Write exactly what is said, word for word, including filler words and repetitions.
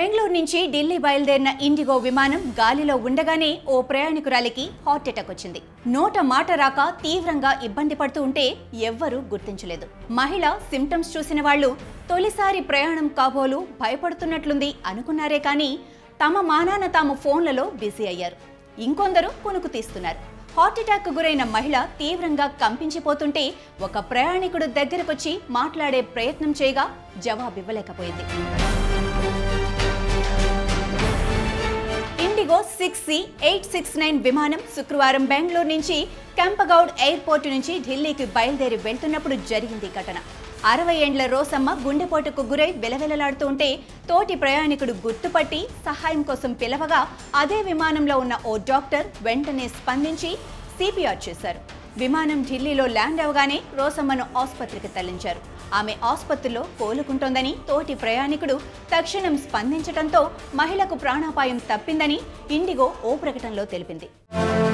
బెంగళూరు నుంచి ఢిల్లీ బయలుదేరిన ఇండిగో విమానం గాలిలో ఉండగానే ఓ ప్రయాణికురాలికి హార్ట్ అటాక్ వచ్చింది. నోట మాట రాక తీవ్రంగా ఇబ్బంది పడుతూ ఉంటే ఎవ్వరూ గుర్తించలేదు. మహిళ సింప్టమ్స్ చూసిన వాళ్లు తొలిసారి ప్రయాణం కాబోలు భయపడుతున్నట్లుంది అనుకున్నారే కానీ తమ మానాన తాము ఫోన్లలో బిజీ అయ్యారు. ఇంకొందరు కునుకు తీస్తున్నారు. హార్ట్ అటాక్ గురైన మహిళ తీవ్రంగా కంపించిపోతుంటే ఒక ప్రయాణికుడు దగ్గరకొచ్చి మాట్లాడే ప్రయత్నం చేయగా జవాబివ్వలేకపోయింది. IndiGo six C eight six nine విమానం శుక్రవారం బెంగళూరు నుంచి కెంపగౌడ్ ఎయిర్పోర్టు నుంచి ఢిల్లీకి బయలుదేరి వెళ్తున్నప్పుడు జరిగింది ఘటన. అరవై ఏండ్ల రోసమ్మ గుండెపోటుకు గురై వెలవెలలాడుతూ ఉంటే తోటి ప్రయాణికుడు గుర్తుపట్టి సహాయం కోసం పిలవగా అదే విమానంలో ఉన్న ఓ డాక్టర్ వెంటనే స్పందించి సిపిఆర్ చేశారు. విమానం ఢిల్లీలో ల్యాండ్ అవగానే రోసమ్మను ఆసుపత్రికి తరలించారు. ఆమె ఆసుపత్రిలో కోలుకుంటోందని తోటి ప్రయాణికుడు తక్షణం స్పందించడంతో మహిళకు ప్రాణాపాయం తప్పిందని ఇండిగో ఓ ప్రకటనలో తెలిపింది.